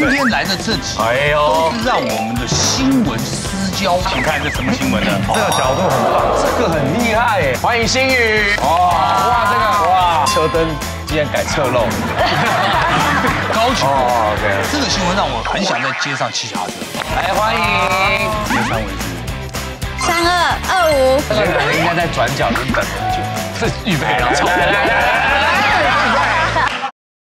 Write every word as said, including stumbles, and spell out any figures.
天来的这集，哎呦，都是让我们的新闻私交。请看这什么新闻呢？ 这个角度很棒，这个很厉害耶！欢迎新宇。哇，这个哇，车灯竟然改侧漏。 高雄。 哦 ，OK。 这个新闻让我很想在街上骑脚踏车。 来，欢迎。 这三位是。 三二二五， 这个人应该在转角已经等很久，是预备然后冲。来来来